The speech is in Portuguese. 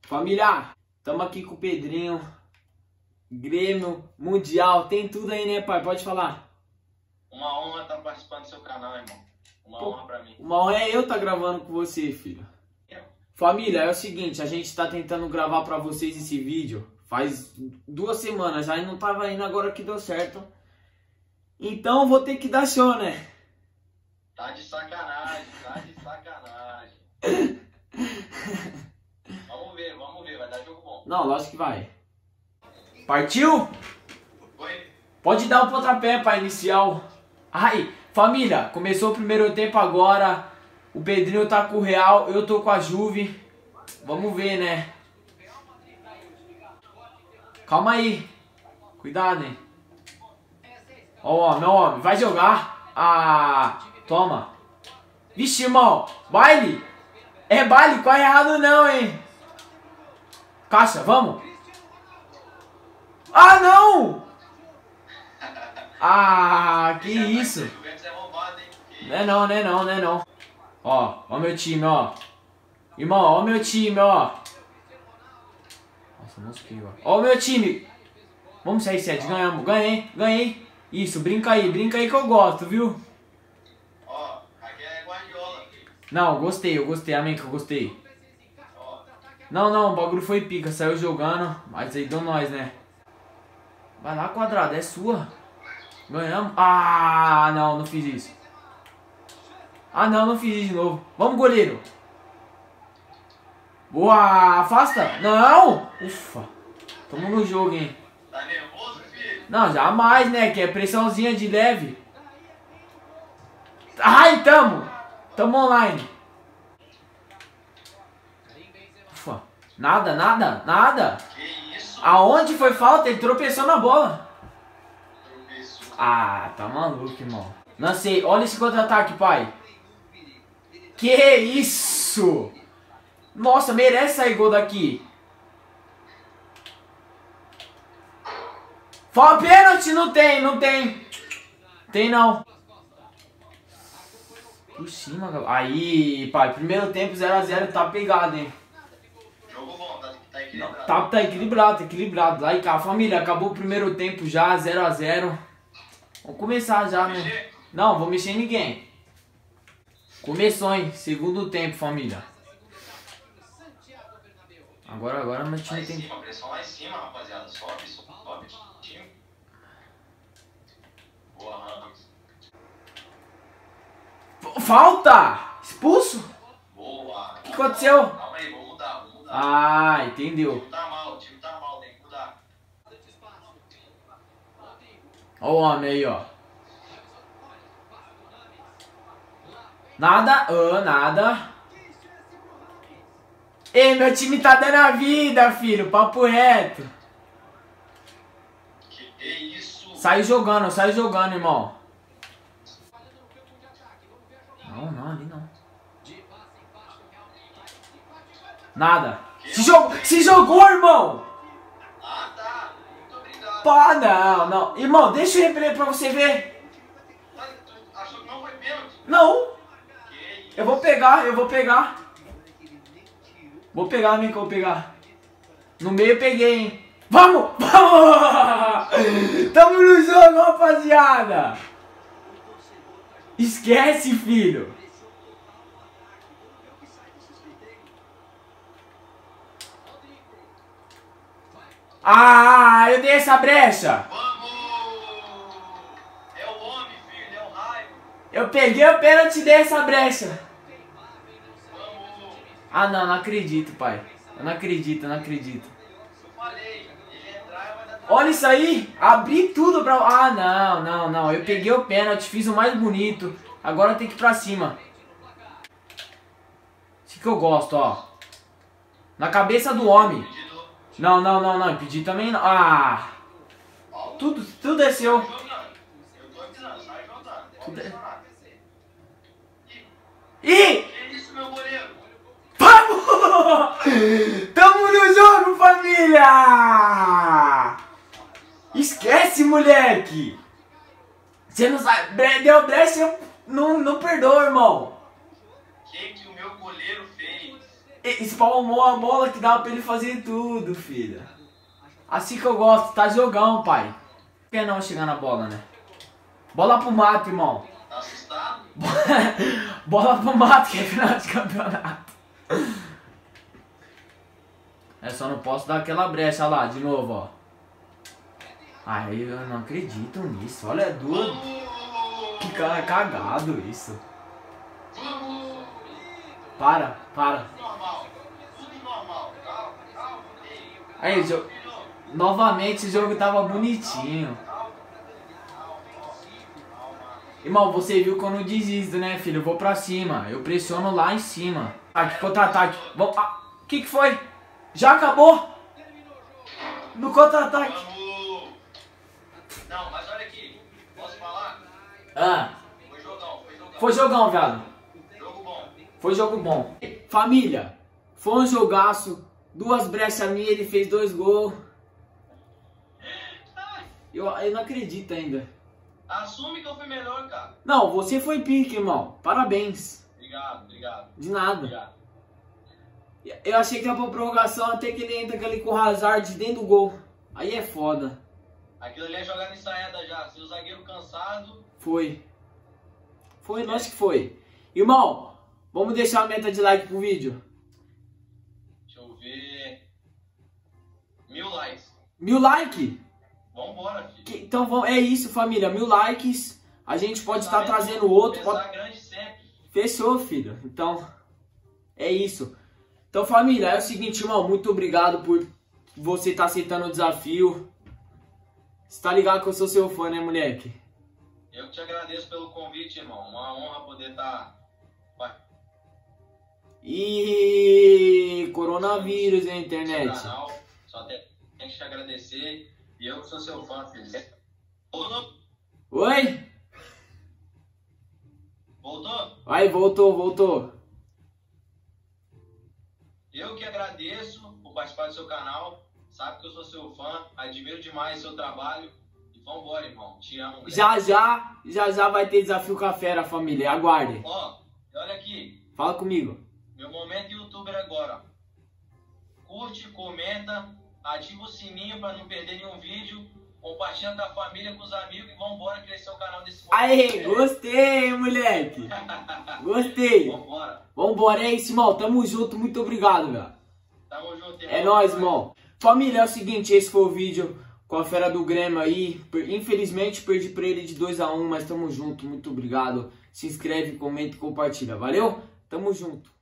Família, tamo aqui com o Pedrinho. Grêmio, Mundial, tem tudo aí, né, pai? Pode falar. Uma honra estar participando do seu canal, irmão. Uma honra pra mim. Uma honra é eu estar gravando com você, filho. Família, é o seguinte, a gente tá tentando gravar pra vocês esse vídeo faz 2 semanas, já não tava indo, agora que deu certo. Então vou ter que dar show, né? Tá de sacanagem, tá de sacanagem. Vamos ver, vai dar jogo bom. Não, lógico que vai. Partiu? Oi? Pode dar o pontapé para inicial. Ai, família, começou o primeiro tempo agora. O Pedrinho tá com o Real, eu tô com a Juve. Vamos ver, né? Calma aí. Cuidado, hein? Ó, meu homem, vai jogar. Ah, toma. Vixe, irmão, baile. É baile, corre errado não, hein? Caixa, vamos. Ah, não! Ah, que isso? Não é não, não é não, não é não. Ó meu time, ó. Irmão, ó meu time, ó. Nossa, mosquei, ó. Ó o meu time. Vamos sair, 7, ganhamos. Ganhei. Isso, brinca aí que eu gosto, viu? Ó, aqui é Guardiola. Não, eu gostei, amém que eu gostei. Não, o bagulho foi pica, saiu jogando, mas aí deu nós, né? Vai lá, quadrado, é sua. Ganhamos. Ah, não fiz isso. Ah, não fiz isso de novo. Vamos, goleiro. Boa, afasta. Não. Ufa. Tamo no jogo, hein. Tá nervoso, filho? Não, jamais, né, que é pressãozinha de leve. Ai, tamo online. Ufa. Nada. Que isso? Aonde foi falta? Ele tropeçou na bola. Tropeçou. Ah, tá maluco, irmão. Não sei, olha esse contra-ataque, pai. Que isso? Nossa, merece sair gol daqui. Fala, pênalti, não tem. Tem não. Por cima, galera. Aí, pai, primeiro tempo 0 a 0 tá pegado, hein. Jogo bom, tá equilibrado. Tá equilibrado. Lá e cá, família, acabou o primeiro tempo já, 0 a 0. Vamos começar já, né? Mexer? Não, vou mexer em ninguém. Começou, hein? Segundo tempo, família. Agora meu Lá time em tem... cima, pressão lá em cima, rapaziada. Sobe, time. Boa, Ramos. Falta! Expulso? Boa. O que aconteceu? Calma aí, vou mudar. Ah, O entendeu. time tá mal, tem que mudar. Ó o homem aí, ó. Nada. Ei, meu time tá dando a vida, filho. Papo reto. Que isso? Sai jogando, irmão. Não, ali não. Nada. Se jogou, irmão. Ah, tá. Muito obrigado. Pá, não. Irmão, deixa o replay pra você ver. Mas tu achou que não foi pênalti? Não. Que isso? Eu vou pegar. Vou pegar, amigo, que eu vou pegar. No meio eu peguei, hein. Vamos! Tamo no jogo, rapaziada. Esquece, filho. Ah, eu dei essa brecha. Vamos! É o homem, filho, é o raio. Eu peguei o pênalti e dei essa brecha. Vamos! Ah, não acredito, pai. Eu não acredito. Eu falei, ele entrar vai dar... Olha isso aí. Abri tudo pra... Ah, não. Eu peguei o pênalti, fiz o mais bonito. Agora tem que ir pra cima. Isso que eu gosto, ó. Na cabeça do homem. Não. Impedir também não. Ah. Tudo é seu. Eu tô avisando, sai jogando. Ih! Que isso, meu goleiro? Vamos! Tamo no jogo, família! Esquece, moleque! Você não sabe. Deu brecha, não perdoa, irmão. O que o meu goleiro fez? Espalmou a bola que dava pra ele fazer tudo, filho. Assim que eu gosto, tá jogão, pai. Por que não chegar na bola, né? Bola pro mato, irmão. Tá assustado? Bola pro mato, que é final de campeonato. É, só não posso dar aquela brecha lá, de novo, ó. Ai, eu não acredito nisso. Olha, é duro. Que cara cagado isso. Para. Tudo normal. Calma. Aí, novamente o jogo tava bonitinho. Irmão, você viu que eu não desisto, né, filho? Eu vou pra cima. Eu pressiono lá em cima. Aqui, contra-ataque. Vamos. O que foi? Já acabou? No contra-ataque. Não, mas olha aqui. Posso falar? Ah. Foi jogão. Viado. Jogo bom. Foi jogo bom. Família, foi um jogaço. 2 brechas minhas, ele fez 2 gols. Eu não acredito ainda. Assume que eu fui melhor, cara. Não, você foi pique, irmão. Parabéns. Obrigado. De nada. Obrigado. Eu achei que ia pra prorrogação até que ele entra ali com o Hazard dentro do gol. Aí é foda. Aquilo ali é jogada ensaiada já. Se o zagueiro cansado... Foi, lógico que foi. Irmão, vamos deixar a meta de like pro vídeo. Deixa eu ver... 1000 likes. 1000 likes? Vambora, filho. Então vamos, é isso, família. 1000 likes. A gente pode estar trazendo outro. Grande sempre. Fechou, filho. Então, é isso. Então, família, é o seguinte, irmão. Muito obrigado por você estar aceitando o desafio. Você tá ligado que eu sou seu fã, né, moleque? Eu que te agradeço pelo convite, irmão. Uma honra poder estar... E coronavírus, hein, internet. Canal, só tem que te agradecer. E eu que sou seu fã, filho. Voltou? Oi? Voltou? Aí, voltou. Eu que agradeço por participar do seu canal. Sabe que eu sou seu fã. Admiro demais o seu trabalho. E vambora, irmão. Te amo. Já vai ter desafio com a fera, família. Aguardem. Ó, olha aqui. Fala comigo. Meu momento youtuber agora. Curte, comenta, ativa o sininho pra não perder nenhum vídeo. Compartilha com a família, com os amigos e vambora crescer o canal desse momento. Aê, gostei, moleque. Gostei. Vambora, é isso, irmão. Tamo junto, muito obrigado, velho. Tamo junto, irmão. É nóis, irmão. Família, é o seguinte, esse foi o vídeo com a fera do Grêmio aí. Infelizmente perdi pra ele de 2 a 1, mas tamo junto, muito obrigado. Se inscreve, comenta e compartilha. Valeu? Tamo junto.